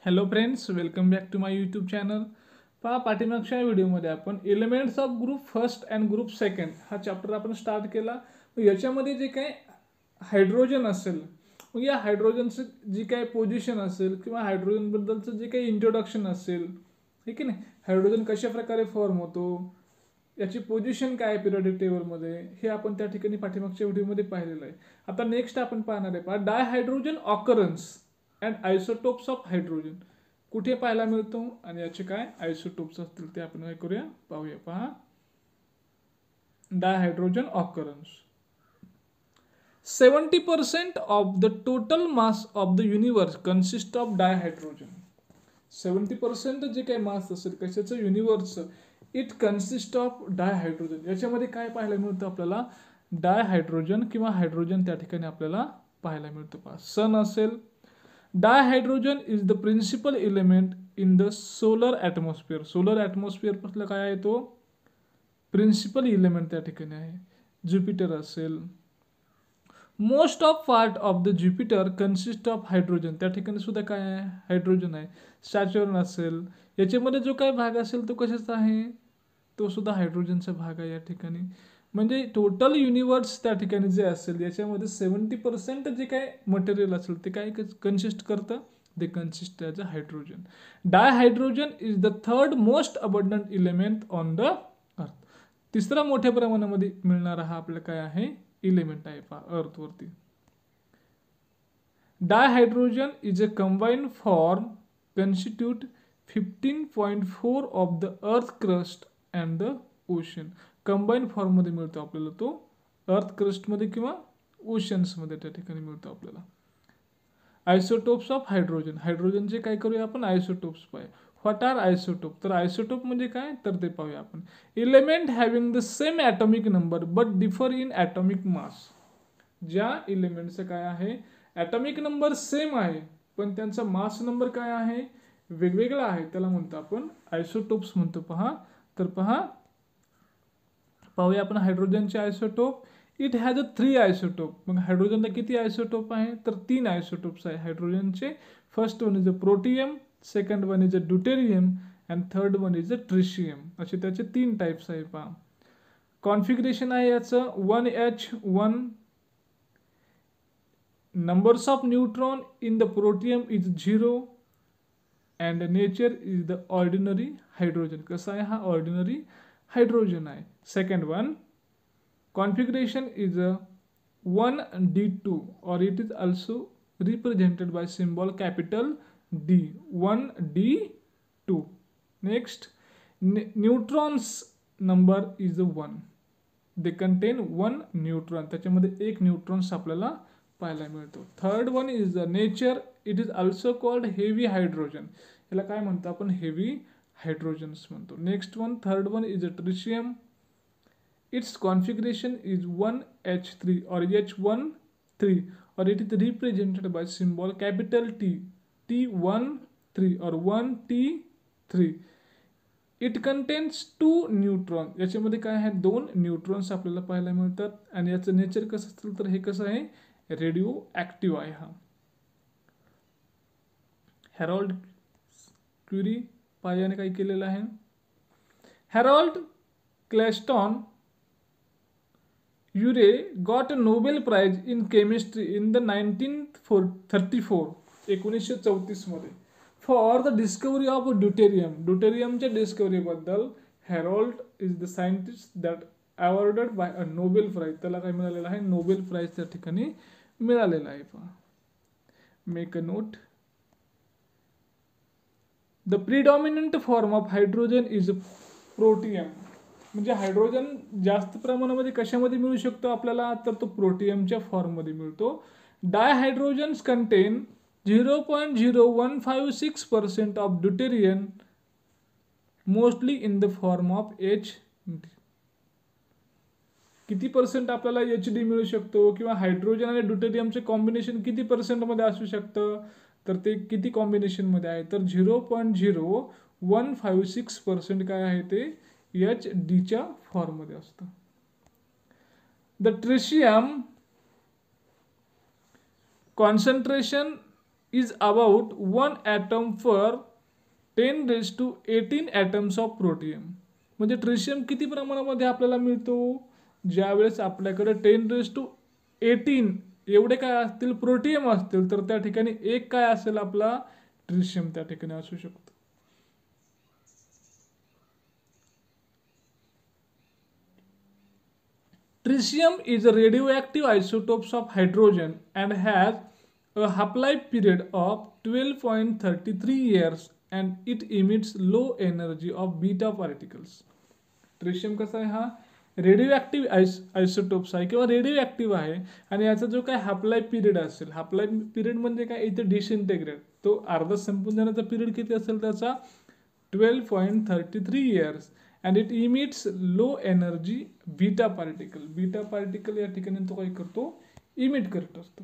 Hello friends, welcome back to my YouTube channel. पहा, पाठीमागच्या व्हिडिओमध्ये आपण elements of group first and group second हा चॅप्टर आपण स्टार्ट केला. याच्यामध्ये जे काही हायड्रोजन असेल, मग या हायड्रोजनचं जी काही पोझिशन असेल किंवा हायड्रोजनबद्दलचं जे काही इंट्रोडक्शन असेल, हे की नाही, हायड्रोजन कशा प्रकारे फॉर्म होतो, याची पोझिशन काय आहे पिरियडिक टेबलमध्ये, हे आपण त्या ठिकाणी पाठीमागच्या व्हिडिओमध्ये पाहिलेलं आहे. आता नेक्स्ट आपण पाहणार आहे, पहा, dihydrogen occurrence and isotopes of hydrogen कुठे पाहायला मिळतो आणि याचे काय आयसोटोप्स असतील ते आपण काय करूया, पाहूया. पहा, dihydrogen occurrence. 70% of the total mass of the universe consists of dihydrogen. 70% जे काही मास असेल कशाचं, युनिव्हर्सचं, इट कन्सिस्ट ऑफ डायहायड्रोजन. याच्यामध्ये काय पाहायला मिळतं आपल्याला, डायहायड्रोजन किंवा हायड्रोजन त्या ठिकाणी आपल्याला पाहायला मिळतो. पहा, सन असेल. Dihydrogen is the principal element in the solar atmosphere. Solar atmosphere पासला काय आहे, तो प्रिन्सिपल एलिमेंट त्या ठिकाणी आहे. ज्युपिटर असेल. Most of part of the Jupiter consist of hydrogen. त्या ठिकाणी सुद्धा काय आहे, हायड्रोजन आहे. सॅच्युरन असेल, याच्यामध्ये जो काही भाग असेल तो कशाचा आहे, तो सुद्धा हायड्रोजनचा भाग आहे या ठिकाणी. म्हणजे टोटल युनिवर्स त्या ठिकाणी जे असेल याच्यामध्ये 70% जे काय मटेरियल असेल ते काय कन्सिस्ट करतं, ते consist as a hydrogen. Dihydrogen is the third most abundant element on the earth. तिसरा मोठ्या प्रमाणामध्ये मिळणारा हा आपला काय आहे, एलिमेंट आहे पहा अर्थवरती. Dihydrogen is a combined form constitute 15.4 of the earth crust and the ocean. Combine फॉर्ममध्ये मिळतो आपल्याला तो, अर्थ क्रस्टमध्ये किंवा ओशन्समध्ये त्या ठिकाणी मिळतो आपल्याला. Isotopes of hydrogen. हायड्रोजनचे काय करूया आपण, आयसोटोप्स पाहूया. व्हॉट आर आयसोटोप, तर आयसोटोप म्हणजे काय, तर ते पाहूया आपण. Element having the same atomic number but differ in atomic mass. ज्या एलिमेंटचं काय आहे, ॲटॉमिक नंबर सेम आहे पण त्यांचा मास नंबर काय आहे, वेगवेगळा आहे, त्याला म्हणतो आपण आयसोटोप्स म्हणतो. पहा, तर पहा, पाहूया आपण हायड्रोजनचे isotope. It has a 3 isotope. मग हायड्रोजनला किती आयसोटोप आहे, तर 3 आयसोटोप्स आहे हायड्रोजनचे. First one is a protium, second one is a deuterium and third one is a tritium. असे त्याचे 3 टाईप्स आहे. पहा, कॉन्फिगरेशन आहे याचं 1H1. Numbers of neutron in the protium is 0 and nature is the ordinary hydrogen. कसं आहे, हा ordinary hydrogen आहे. Second one, configuration is a 1d2 or it is also represented by symbol capital D, 1d2. Next, neutrons number is a 1. they contain 1 neutron. त्याच्यामध्ये एक neutrons आपल्याला पाहायला मिळतो. Third one is the nature. It is also called heavy hydrogen. याला काय म्हणतो आपण, heavy hydrogens म्हणतो. Next one, third one is a tritium. Its configuration is 1H3 or H13 or it is represented by symbol capital T, T13 or 1T3. It contains 2 neutrons. याच्यामध्ये काय आहे, 2 neutrons आपल्याला पाहायला मिळतात. आणि याचं नेचर कसं असतं, तर हे कसं आहे, रेडिओ ॲक्टिव्ह आहे. हा हॅरॉल्ड क्युरी पायाने काय केलेलं आहे, Harold Clayton Urey got a Nobel Prize in Chemistry in the 1934 1934 मध्ये for the discovery of deuterium. ड्यूटेरियमच्या डिस्कवरीबद्दल Harold is the scientist that awarded by a Nobel prize. त्याला काय मिळालेलं आहे, नोबेल प्राइज त्या ठिकाणी मिळालेला आहे. पहा, make a note. The predominant form of hydrogen is protium. म्हणजे हायड्रोजन जास्त प्रमाणामध्ये कशामध्ये मिळू शकतो आपल्याला, तर तो प्रोटियमच्या फॉर्ममध्ये मिळतो. Dihydrogens contain 0.0156% of deuterium mostly in the form of H. किती पर्सेंट आपल्याला HD मिळू शकतो, किंवा हायड्रोजन आणि ड्यूटेरियमचे कॉम्बिनेशन किती पर्सेंटमध्ये असू शकतं, तर ते किती कॉम्बिनेशनमध्ये आहे, तर 0.0156% काय आहे, ते HDच्या फॉर्ममध्ये असतं. The tritium concentration is about 1 atom for 10⁻18 atoms of protium. म्हणजे ट्रिशियम किती प्रमाणामध्ये आपल्याला मिळतो? ज्यावेळेस आपल्याकडे 10⁻18 एवढे काय असतील प्रोटियम असतील, तर त्या ठिकाणी एक काय असेल आपला ट्रिशियम त्या ठिकाणी असू शकतो. Tritium is a radioactive isotope of hydrogen and has a half-life period of 12.33 years and it emits low energy of beta particles. ट्रिशियम कसा आहे? हा रेडिओ आयसोटोप्स आहे किंवा रेडिओ ॲक्टिव्ह आहे आणि याचा जो काय हाफ लाईफ पिरियड असेल, हाफ लाईफ पिरियड म्हणजे काय, इथे डिसइंटेग्रेट, तो अर्धा संपून जाण्याचा पिरियड किती असेल त्याचा 12.33 years and it emits low energy beta particle. Beta particle या ठिकाणी तो काय करतो? इमिट करत असतो.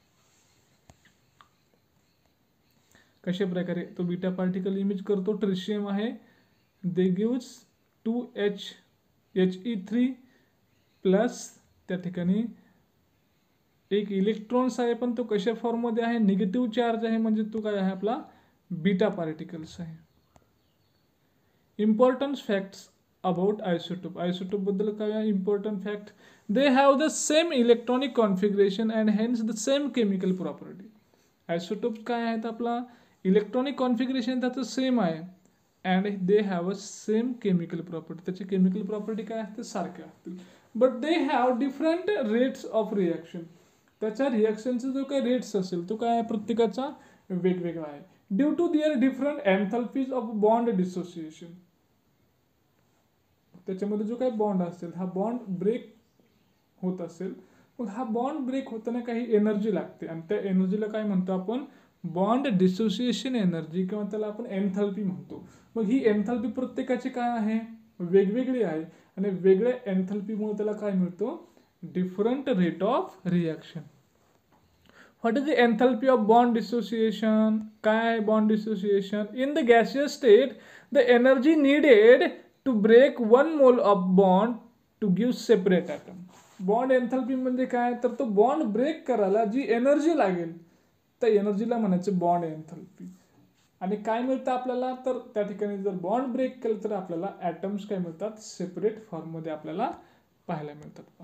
कशा प्रकारे तो बीटा पार्टिकल इमिट करतो? ट्रिशियम आहे, दे गिव्स 2He3 प्लस त्या ठिकाणी एक इलेक्ट्रॉन्स आहे, पण तो कशा फॉर्ममध्ये आहे? निगेटिव्ह चार्ज आहे, म्हणजे तो काय आहे आपला बीटा पार्टिकल्स आहे. Important facts about isotope. Isotope बद्दल काय important fact? They have the same electronic configuration and hence the same chemical property. Isotope काय आहेत? आपला इलेक्ट्रॉनिक कॉन्फिगरेशन त्याचं सेम आहे and they have a same chemical property. त्याची chemical property काय असते? सारख्या असतील. But they have different rates of reaction. त्याच्या रिॲक्शनचा जो काही रेट्स असेल तो काय आहे? प्रत्येकाचा वेगवेगळा आहे. Due to their different enthalpies of bond dissociation. त्याच्यामध्ये जो काही बॉन्ड असेल, हा बॉन्ड ब्रेक होत असेल, मग हा बॉन्ड ब्रेक होताना काही एनर्जी लागते आणि त्या एनर्जीला काय म्हणतो आपण? बॉन्ड डिसोसिएशन एनर्जी किंवा त्याला आपण एन्थॅल्पी म्हणतो. मग ही एन्थॅल्पी प्रत्येकाची काय आहे? वेगवेगळी आहे आणि वेगळ्या एन्थॅल्पीमुळे त्याला काय मिळतो? Different rate of reaction. What is the enthalpy of bond dissociation? काय आहे bond dissociation? In the gaseous state the energy needed to break 1 mole of bond to give separate atom. Bond enthalpy म्हणजे काय? तर तो bond break करायला जी energy लागेल त्या एनर्जीला म्हणायचं बॉन्ड एन्थॅल्पी. आणि काय मिळतं आपल्याला? तर त्या ठिकाणी जर बॉन्ड ब्रेक केलं तर आपल्याला ॲटम्स काय मिळतात? सेपरेट फॉर्ममध्ये आपल्याला पाहायला मिळतात.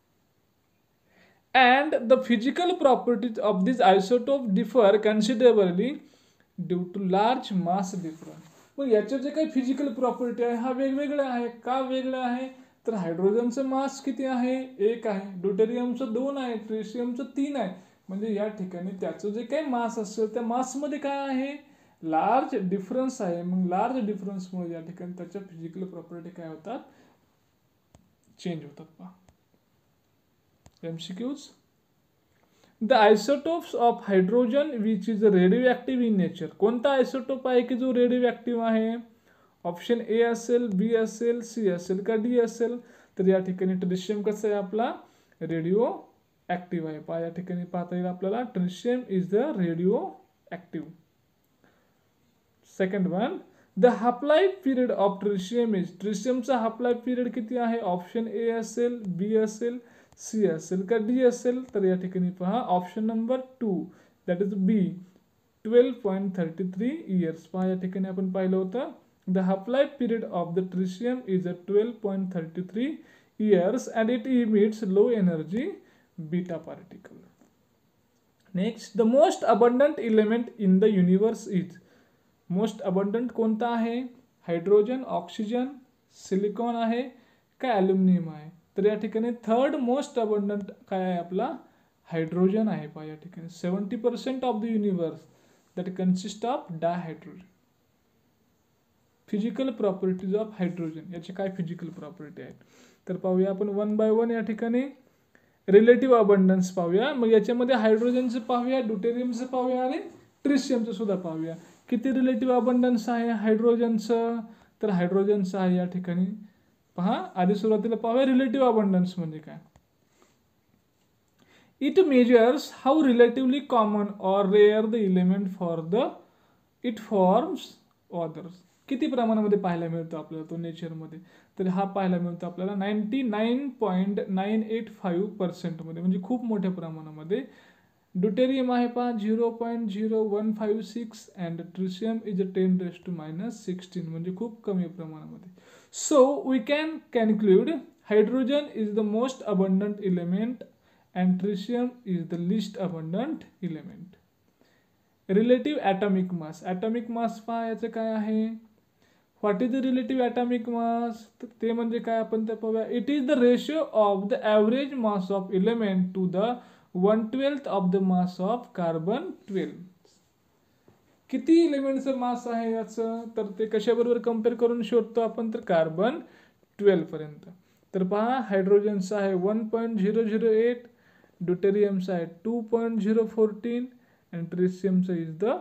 And the physical properties of this isotope differ considerably due to large mass difference. मग याचे जे काही फिजिकल प्रॉपर्टी आहे हा वेगवेगळा आहे. का वेगळा आहे? तर हायड्रोजनचं मास किती आहे? 1 आहे, ड्यूटेरियमचं 2 आहे, ट्रिशियमचं 3 आहे. म्हणजे या ठिकाणी त्याचं जे काही मास असेल त्या मासमध्ये काय आहे? लार्ज डिफरन्स आहे. मग लार्ज डिफरन्समुळे या ठिकाणी त्याच्या फिजिकल प्रॉपर्टी काय होतात? चेंज होतात. पहा MCQs. The isotopes of hydrogen which is radioactive in nature. कोणता आयसोटोप आहे की जो रेडिओ ॲक्टिव्ह आहे? ऑप्शन ए असेल, बी असेल, सी असेल का डी असेल? तर या ठिकाणी ट्रिशियम कसं आहे आपला? रेडिओ ॲक्टिव्ह आहे. पहा या ठिकाणी पाहता येईल आपल्याला tritium is the radioactive. Second one, the half life period of tritium is. ट्रिशियमचा हाफ लाईफ पिरियड किती आहे? ऑप्शन ए असेल, बी असेल, सी असेल का डी असेल? तर या ठिकाणी पहा option number 2 that is B 12.33 years. पहा या ठिकाणी आपण पाहिलं होतं the half life period of the tritium is a 12.33 years and it emits low energy beta particle. Next, the most abundant element in the universe is. Most abundant कोणता आहे? Hydrogen, oxygen, silicon आहे का aluminium आहे? तर या ठिकाणी third most abundant काय आहे आपला? हायड्रोजन आहे. पहा या ठिकाणी 70% of the universe that consist of dihydrogen. Physical properties of hydrogen, याचे काय फिजिकल प्रॉपर्टी आहेत तर पाहूया आपण 1 बाय 1. या ठिकाणी रिलेटिव्ह अबंडन्स पाहूया. मग याच्यामध्ये हायड्रोजनचं पाहूया, ड्यूटेरियमचं पाहूया आणि ट्रिशियमचं सुद्धा पाहूया. किती रिलेटिव्ह अबंडन्स आहे हायड्रोजनचं? तर हायड्रोजनचं आहे या ठिकाणी पहा. आधी सुरुवातीला पाहूया रिलेटिव्ह अबंडन्स म्हणजे काय. It measures how relatively common or rare the element for the it forms others. किती प्रमाणामध्ये पाहायला मिळतो आपल्याला तो नेचरमध्ये? तर हा पाहायला मिळतो आपल्याला 99.985% मध्ये, म्हणजे खूप मोठ्या प्रमाणामध्ये. ड्युटेरियम आहे पहा 0.0156 अँड ट्रिशियम इज 10⁻⁻16 म्हणजे खूप कमी प्रमाणामध्ये. So we can conclude hydrogen is the most abundant element and tritium is the least abundant element. Relative atomic mass. Atomic mass पहा याचं काय आहे. What is the relative atomic mass, ते म्हणजे काय आपण ते पाहूया. It is the ratio of the average mass of element to the 1/12 of the mass of carbon 12. किती एलिमेंटचं मास आहे याचं, तर ते कशाबरोबर कम्पेअर करून शोधतो आपण, तर कार्बन 12 पर्यंत. तर पहा हायड्रोजनचं आहे 1.008, ड्युटेरियमचं आहे 2.014 and tritium is the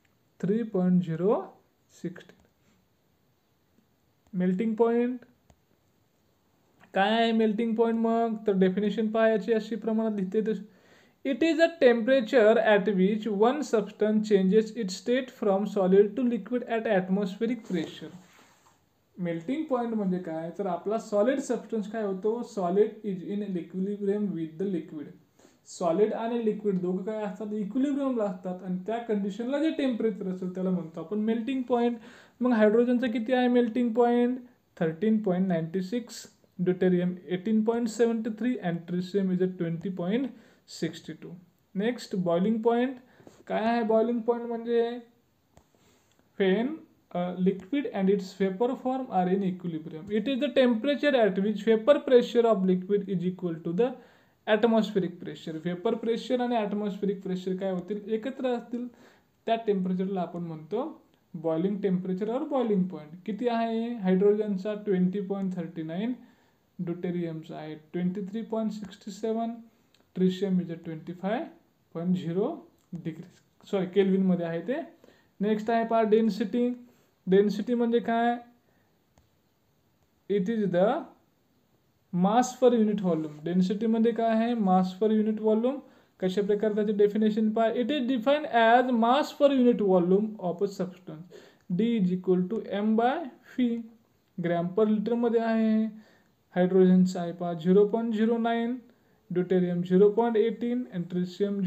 3.016. Melting point काय आहे. मेल्टिंग पॉइंट मग तर डेफिनेशन पाहायची अशी प्रमाणात लिहिते. It is a temperature at which one substance changes its state from solid to liquid at atmospheric pressure. Melting point म्हणजे काय, तर आपला सॉलिड सबस्टन्स काय होतो, solid is in equilibrium with the liquid. Solid आणि लिक्विड दोघं काय असतात, इक्विलिब्रियमला असतात आणि त्या कंडिशनला जे टेम्परेचर असेल त्याला म्हणतो आपण मेल्टिंग पॉइंट. मग हायड्रोजनचं किती आहे melting point, 13.96, deuterium 18.73 and tritium is 20.62. Next boiling point काय आहे. बॉइलिंग पॉइंट म्हणजे when liquid and its vapor form are in equilibrium. It is the temperature at which vapor pressure of liquid is equal to the atmospheric pressure. Vapor pressure आणि atmospheric pressure काय होतील, एकत्र असतील, त्या टेम्परेचरला आपण म्हणतो बॉइलिंग टेम्परेचर और बॉइलिंग पॉइंट. किती आहे हायड्रोजनचा 20.39, ड्युटेरियमचा आहे 23.67, ट्रिशियम इज 25.0 डिग्री, सॉरी केल्विनमध्ये आहे ते. नेक्स्ट आहे पहा डेन्सिटी. डेन्सिटी म्हणजे काय, it is the mass per unit volume. Density मध्ये काय आहे, मास पर युनिट व्हॉल्यूम. कशा प्रकारे त्याचे डेफिनेशन पहा. It is defined as mass per unit volume of a substance. D is equal to m/v. Gram per लिटरमध्ये आहे. हायड्रोजनचा आहे पहा 0.09, ड्युटेरियम 0.18 अँड ट्रिशियम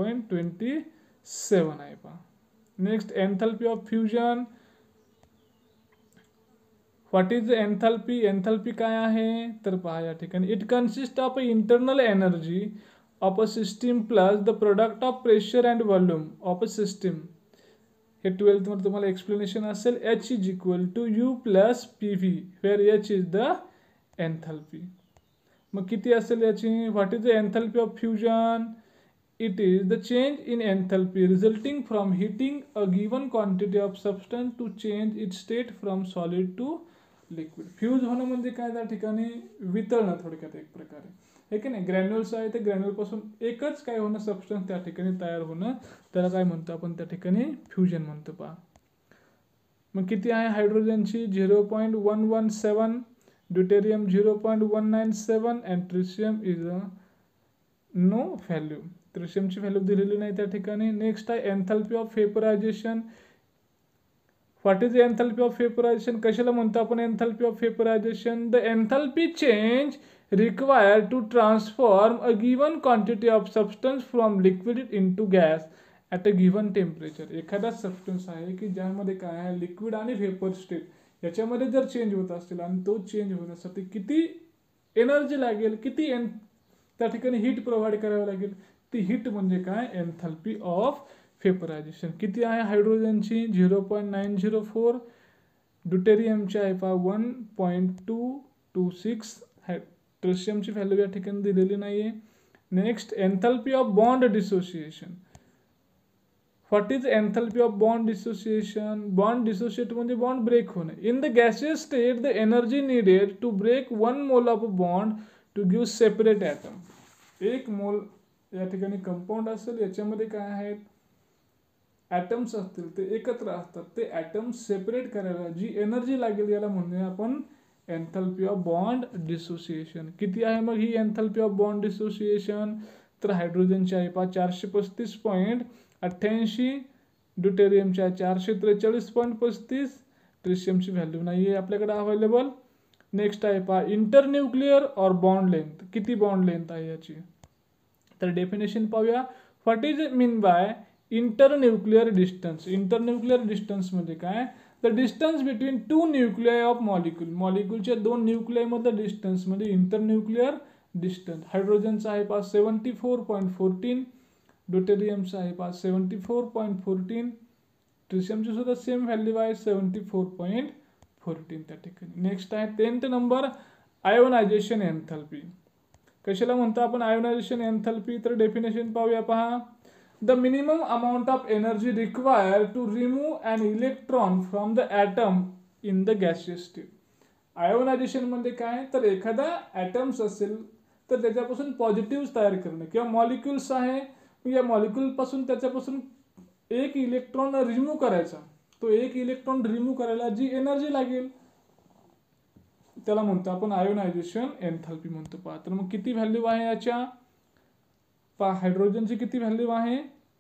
0.27 आहे पहा. Next enthalpy of fusion. What is enthalpy. Enthalpy काय आहे तर पहा या ठिकाणी. It consist of internal energy of a system plus the product of pressure and volume of a system. हे 12th मध्ये तुम्हाला एक्सप्लेनेशन असेल. H is equal to U plus PV where H is the enthalpy. मग किती असेल याची. What is the enthalpy of fusion. It is the change in enthalpy resulting from heating a given quantity of substance to change its state from solid to liquid. Fuse होणं म्हणजे काय त्या ठिकाणी वितळणं थोडक्यात एक प्रकारे, हे की नाही. ग्रॅन्युल्स आहे ते ग्रॅन्युलपासून एकच काय होणं सबस्टन्स त्या ठिकाणी तयार होणं, त्याला काय म्हणतो आपण त्या ठिकाणी फ्युजन म्हणतो पहा. मग किती आहे हायड्रोजनची 0.117, deuterium 0.197 and tritium is no value. ट्रिशियमची व्हॅल्यू दिलेली नाही त्या ठिकाणी. नेक्स्ट आहे enthalpy of vaporization. What is enthalpy of vaporization. कशाला म्हणतो आपण enthalpy of vaporization. The enthalpy change required to transform a given quantity of substance from liquid into gas at a given temperature. एखादा substance आहे की ज्यामध्ये काय आहे liquid आणि व्हेपर स्टेट याच्यामध्ये जर चेंज होत असतील आणि तो चेंज होण्यासाठी किती एनर्जी लागेल, किती त्या ठिकाणी हीट प्रोव्हाइड करावी लागेल, ती हीट म्हणजे काय एन्थॅल्पी ऑफ व्हेपरायझेशन. किती आहे हायड्रोजनची 0.904, ड्युटेरियमची आहे पहा 1.226, ट्रिशियमची व्हॅल्यू या ठिकाणी दिलेली नाही आहे. Next enthalpy of bond dissociation. What is enthalpy of bond dissociation. Bond dissociate म्हणजे बॉन्ड ब्रेक होणे. In the gaseous state the energy needed to break 1 mole of bond to give separate atom. 1 mole या ठिकाणी compound असेल, याच्यामध्ये काय आहेत atoms असतील ते एकत्र असतात, ते ॲटम्स सेपरेट करायला जी एनर्जी लागेल याला म्हणूया आपण एन्थॅल्पी ऑफ बॉन्ड डिसोसिएशन. किती आहे मग ही एन्थॅल्पी ऑफ बॉन्ड डिसोसिएशन. तर हायड्रोजनची आहे पहा 435.88, ड्युटेरियमची आहे 443.35, ट्रिशियमची व्हॅल्यू नाही आहे आपल्याकडे अवेलेबल. नेक्स्ट आहे पहा इंटरन्यूक्लिअर और बॉन्ड लेंथ. किती बॉन्ड लेंथ आहे याची. तर डेफिनेशन पाहूया. What is mean by internuclear distance? Internuclear distance म्हणजे काय? The distance between two nuclei of molecule. मॉलिक्यूलच्या दोन न्यूक्लियामधलं डिस्टन्स म्हणजे इंटरन्यूक्लियर डिस्टन्स. हायड्रोजनचा आहे पहा 74.14, ड्यूटेरियमचा आहे पहा 74.14, ट्रिशियमची सुद्धा सेम व्हॅल्यू आहे 74.14 त्या ठिकाणी. नेक्स्ट आहे 10th नंबर, आयोनायझेशन एन्थॅल्पी. कशाला म्हणतो आपण आयोनायझेशन एन्थॅल्पी? तर डेफिनेशन पाहूया पहा. The minimum amount of energy require to remove an electron from the atom in the gaseous state. Ionization म्हणजे काय? तर एखादा ॲटम्स असेल तर त्याच्यापासून पॉझिटिव्ह तयार करणं, किंवा मॉलिक्युल्स आहे, या मॉलिक्युलपासून त्याच्यापासून एक इलेक्ट्रॉन रिमूव्ह करायचा. तो एक इलेक्ट्रॉन रिमूव्ह करायला जी एनर्जी लागेल त्याला म्हणतो आपण आयोनायझेशन एन्थॅल्पी म्हणतो पहा. तर मग किती व्हॅल्यू आहे याच्या पहा. हायड्रोजनची किती व्हॅल्यू आहे?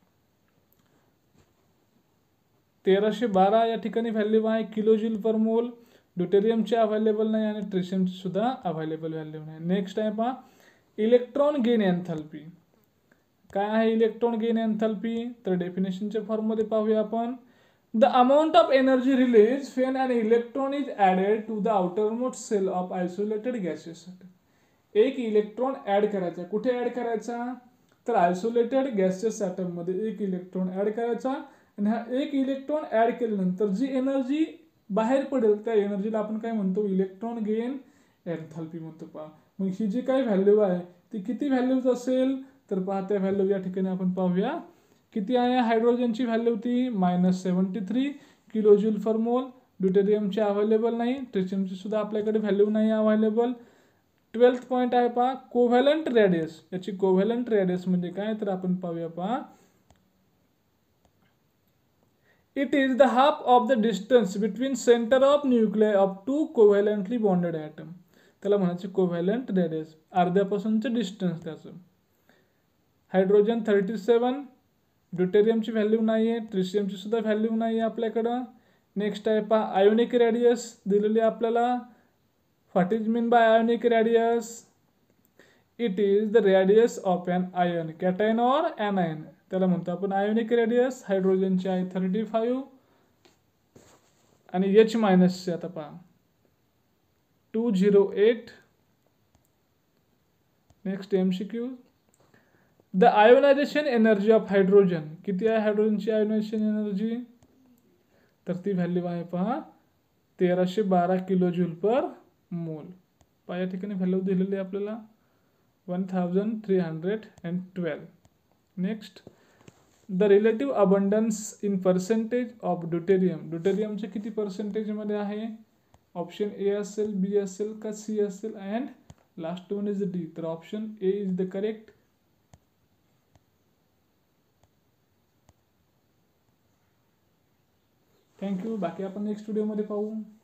1312 या ठिकाणी व्हॅल्यू आहे किलोजूल पर मोल. ड्यूटेरियमची अवेलेबल नाही आणि ट्रिशियमची सुद्धा अवेलेबल व्हॅल्यू नाही. नेक्स्ट आहे पहा इलेक्ट्रॉन गेन एन्थॅल्पी. काय आहे इलेक्ट्रॉन गेन एन्थॅल्पी? तर डेफिनेशनच्या फॉर्ममध्ये पाहूया आपण. The amount of energy release when an electron is added to the outermost shell of isolated gases. एक इलेक्ट्रॉन ॲड करायचा. कुठे ॲड करायचा? तर आयसोलेटेड गॅसेस ॲटममध्ये एक इलेक्ट्रॉन ॲड करायचा, आणि हा एक इलेक्ट्रॉन ॲड केल्यानंतर जी एनर्जी बाहेर पडेल त्या एनर्जीला आपण काय म्हणतो? इलेक्ट्रॉन गेन एन्थॅल्पी म्हणतो पहा. मग ही जी काही व्हॅल्यू आहे ती किती व्हॅल्यूज असेल? तर पहा त्या व्हॅल्यू या ठिकाणी आपण पाहूया. किती आहे हायड्रोजनची व्हॅल्यू? ती -73 किलोजूल फॉर मोल. ड्यूटेरियमची अवेलेबल नाही, ट्रिशियमची सुद्धा आपल्याकडे व्हॅल्यू नाही अवेलेबल. 12th पॉईंट आहे पहा कोव्हॅलंट रेडियस. याची कोव्हॅलंट रेडियस म्हणजे काय? तर आपण पाहूया पहा. It is the half of the distance between centre of nuclei of two covalently bonded atom. त्याला म्हणायचं कोव्हॅलंट रेडियस, अर्ध्यापासूनचं डिस्टन्स त्याचं. हायड्रोजन 37, ड्यूटेरियमची व्हॅल्यू नाही आहे, ट्रिशियमची सुद्धा व्हॅल्यू नाही आहे आपल्याकडं. नेक्स्ट आहे पहा आयोनिक रेडियस दिलेली आपल्याला. What is mean by ionic radius? It is the radius of an ion, cation or anion. त्याला म्हणतो आपण आयोनिक रेडियस. हायड्रोजनची आहे 35 आणि H मायनसचे आता पहा 208. Next MCQ. The ionization energy of hydrogen. किती आहे हायड्रोजनची आयोनायझेशन एनर्जी? तर ती व्हॅल्यू आहे पहा 1312 किलोजूल पर मोल. पहा या ठिकाणी व्हॅल्यू दिलेली आहे आपल्याला 1312. Next the relative abundance in percentage of deuterium. ड्यूटेरियमचे किती पर्सेंटेजमध्ये आहे? ऑप्शन ए असेल, बी असेल का सी असेल, and last one is D. तर option A is the correct. Thank you. बाकी आपण नेक्स्ट व्हिडिओमध्ये पाहू.